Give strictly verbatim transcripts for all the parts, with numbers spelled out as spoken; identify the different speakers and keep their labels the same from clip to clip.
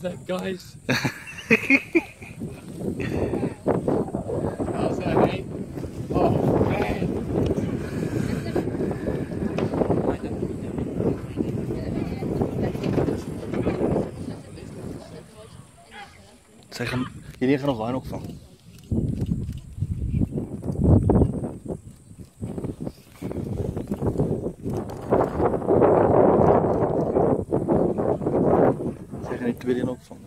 Speaker 1: that, guys? How's that, mate? Oh, man.
Speaker 2: Zij gaan, jullie gaan nog wijn opvangen. Zij gaan niet weer in opvangen.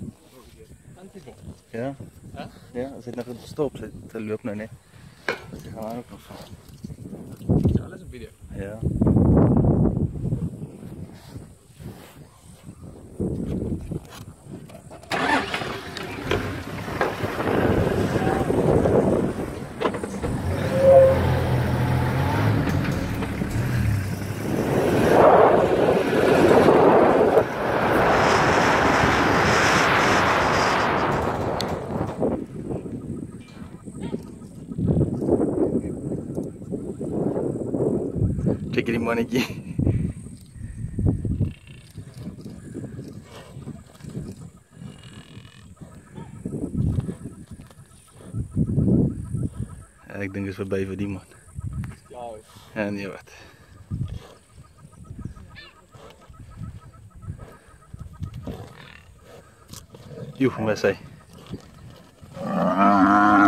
Speaker 2: Ja? Ja, ze zit nog in de stop, ze loopt nog niet. Ze gaan wijn ook nog vangen.
Speaker 1: Ja, dat is een video.
Speaker 2: Ja. Kijk die mannetje. Ja, ik denk dat we bij voor die man. Ja, niet wat. Joe, wat zei?